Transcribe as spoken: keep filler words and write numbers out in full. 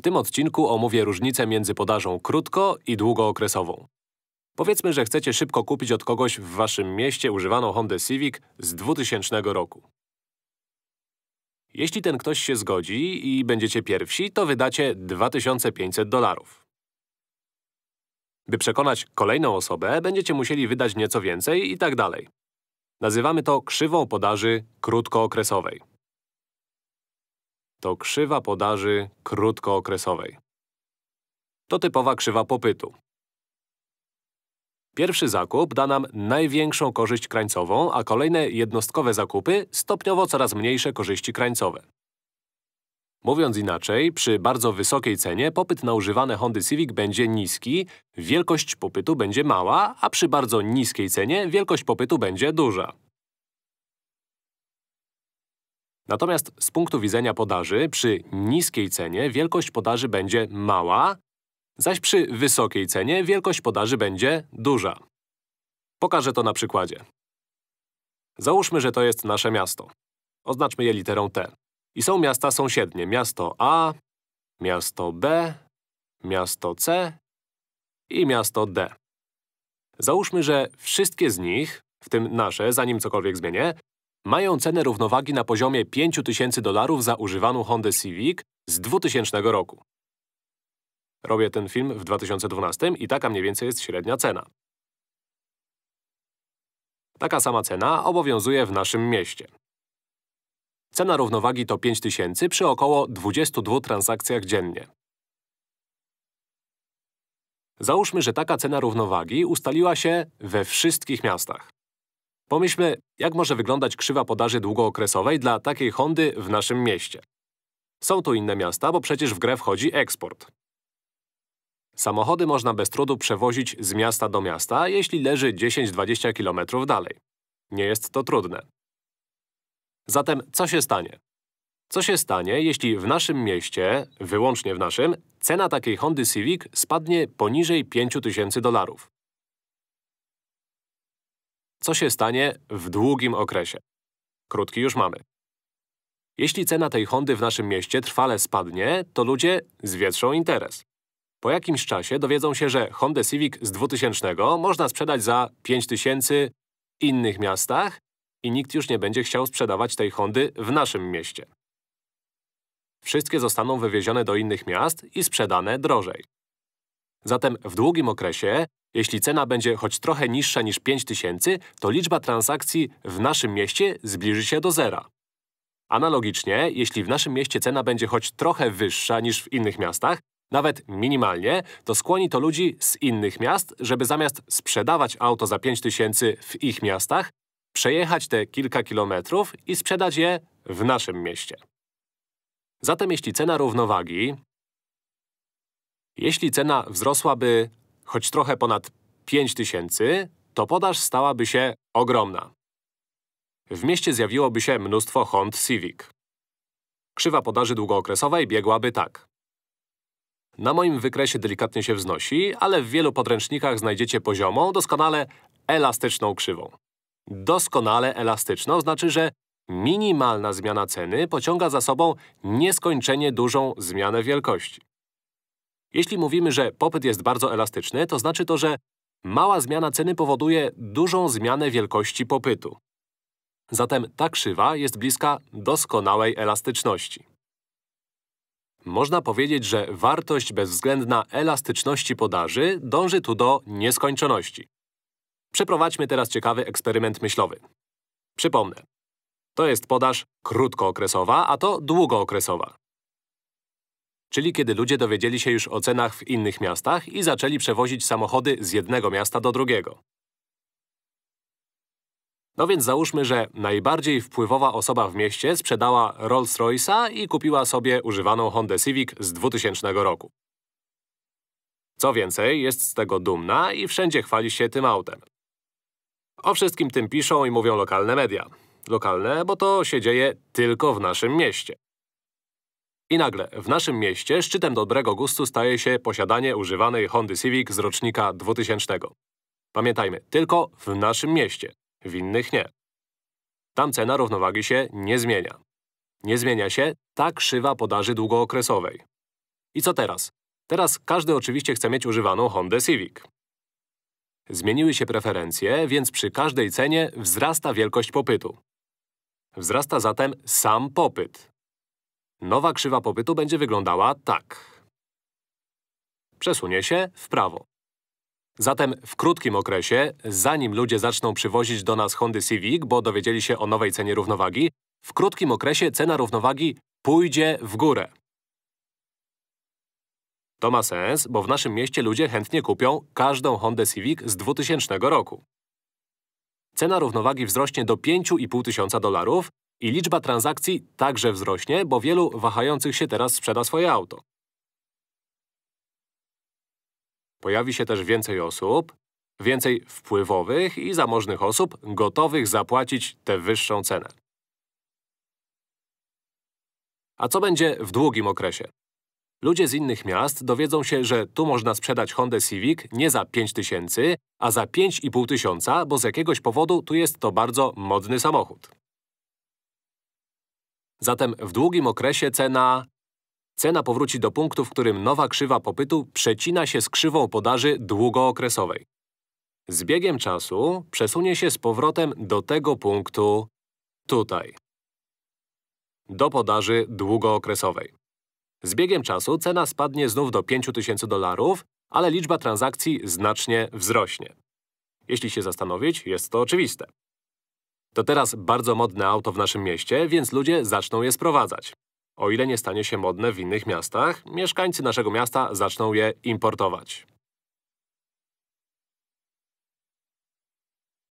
tym odcinku omówię różnicę między podażą krótko- i długookresową. Powiedzmy, że chcecie szybko kupić od kogoś w waszym mieście używaną Hondę Civic z dwutysięcznego roku. Jeśli ten ktoś się zgodzi i będziecie pierwsi, to wydacie dwa tysiące pięćset dolarów. By przekonać kolejną osobę, będziecie musieli wydać nieco więcej i tak dalej. Nazywamy to krzywą podaży krótkookresowej. To krzywa podaży krótkookresowej. To typowa krzywa popytu. Pierwszy zakup da nam największą korzyść krańcową, a kolejne jednostkowe zakupy stopniowo coraz mniejsze korzyści krańcowe. Mówiąc inaczej, przy bardzo wysokiej cenie popyt na używane Hondy Civic będzie niski, wielkość popytu będzie mała, a przy bardzo niskiej cenie wielkość popytu będzie duża. Natomiast z punktu widzenia podaży, przy niskiej cenie wielkość podaży będzie mała, zaś przy wysokiej cenie wielkość podaży będzie duża. Pokażę to na przykładzie. Załóżmy, że to jest nasze miasto. Oznaczmy je literą T. I są miasta sąsiednie. Miasto A, miasto B, miasto C i miasto D. Załóżmy, że wszystkie z nich, w tym nasze, zanim cokolwiek zmienię, mają cenę równowagi na poziomie pięć tysięcy dolarów za używaną Hondę Civic z dwutysięcznego roku. Robię ten film w dwa tysiące dwunastym i taka mniej więcej jest średnia cena. Taka sama cena obowiązuje w naszym mieście. Cena równowagi to pięć tysięcy przy około dwudziestu dwóch transakcjach dziennie. Załóżmy, że taka cena równowagi ustaliła się we wszystkich miastach. Pomyślmy, jak może wyglądać krzywa podaży długookresowej dla takiej Hondy w naszym mieście. Są tu inne miasta, bo przecież w grę wchodzi eksport. Samochody można bez trudu przewozić z miasta do miasta, jeśli leży dziesięć do dwudziestu kilometrów dalej. Nie jest to trudne. Zatem co się stanie? Co się stanie, jeśli w naszym mieście, wyłącznie w naszym, cena takiej Hondy Civic spadnie poniżej pięciu tysięcy dolarów? Co się stanie w długim okresie? Krótki już mamy. Jeśli cena tej Hondy w naszym mieście trwale spadnie, to ludzie zwietrzą interes. Po jakimś czasie dowiedzą się, że Hondę Civic z dwutysięcznego można sprzedać za pięć tysięcy w innych miastach i nikt już nie będzie chciał sprzedawać tej Hondy w naszym mieście. Wszystkie zostaną wywiezione do innych miast i sprzedane drożej. Zatem w długim okresie, jeśli cena będzie choć trochę niższa niż pięć tysięcy, to liczba transakcji w naszym mieście zbliży się do zera. Analogicznie, jeśli w naszym mieście cena będzie choć trochę wyższa niż w innych miastach, nawet minimalnie, to skłoni to ludzi z innych miast, żeby zamiast sprzedawać auto za pięć tysięcy w ich miastach, przejechać te kilka kilometrów i sprzedać je w naszym mieście. Zatem jeśli cena równowagi… Jeśli cena wzrosłaby choć trochę ponad pięć tysięcy, to podaż stałaby się ogromna. W mieście zjawiłoby się mnóstwo Hond Civic. Krzywa podaży długookresowej biegłaby tak. Na moim wykresie delikatnie się wznosi, ale w wielu podręcznikach znajdziecie poziomą, doskonale elastyczną krzywą. Doskonale elastyczną znaczy, że minimalna zmiana ceny pociąga za sobą nieskończenie dużą zmianę wielkości. Jeśli mówimy, że popyt jest bardzo elastyczny, to znaczy to, że mała zmiana ceny powoduje dużą zmianę wielkości popytu. Zatem ta krzywa jest bliska doskonałej elastyczności. Można powiedzieć, że wartość bezwzględna elastyczności podaży dąży tu do nieskończoności. Przeprowadźmy teraz ciekawy eksperyment myślowy. Przypomnę. To jest podaż krótkookresowa, a to długookresowa. Czyli kiedy ludzie dowiedzieli się już o cenach w innych miastach i zaczęli przewozić samochody z jednego miasta do drugiego. No więc załóżmy, że najbardziej wpływowa osoba w mieście sprzedała Rolls-Royce'a i kupiła sobie używaną Hondę Civic z dwutysięcznego roku. Co więcej, jest z tego dumna i wszędzie chwali się tym autem. O wszystkim tym piszą i mówią lokalne media. Lokalne, bo to się dzieje tylko w naszym mieście. I nagle w naszym mieście szczytem dobrego gustu staje się posiadanie używanej Hondy Civic z rocznika dwutysięcznego. Pamiętajmy, tylko w naszym mieście. W innych nie. Tam cena równowagi się nie zmienia. Nie zmienia się ta krzywa podaży długookresowej. I co teraz? Teraz każdy oczywiście chce mieć używaną Hondę Civic. Zmieniły się preferencje, więc przy każdej cenie wzrasta wielkość popytu. Wzrasta zatem sam popyt. Nowa krzywa popytu będzie wyglądała tak. Przesunie się w prawo. Zatem w krótkim okresie, zanim ludzie zaczną przywozić do nas Hondy Civic, bo dowiedzieli się o nowej cenie równowagi, w krótkim okresie cena równowagi pójdzie w górę. To ma sens, bo w naszym mieście ludzie chętnie kupią każdą Hondę Civic z dwutysięcznego roku. Cena równowagi wzrośnie do pięć i pół tysiąca dolarów i liczba transakcji także wzrośnie, bo wielu wahających się teraz sprzeda swoje auto. Pojawi się też więcej osób, więcej wpływowych i zamożnych osób gotowych zapłacić tę wyższą cenę. A co będzie w długim okresie? Ludzie z innych miast dowiedzą się, że tu można sprzedać Hondę Civic nie za pięć tysięcy, a za pięć i pół tysiąca, bo z jakiegoś powodu tu jest to bardzo modny samochód. Zatem w długim okresie cena… Cena powróci do punktu, w którym nowa krzywa popytu przecina się z krzywą podaży długookresowej. Z biegiem czasu przesunie się z powrotem do tego punktu tutaj. Do podaży długookresowej. Z biegiem czasu cena spadnie znów do pięć tysięcy dolarów, ale liczba transakcji znacznie wzrośnie. Jeśli się zastanowić, jest to oczywiste. To teraz bardzo modne auto w naszym mieście, więc ludzie zaczną je sprowadzać. O ile nie stanie się modne w innych miastach, mieszkańcy naszego miasta zaczną je importować.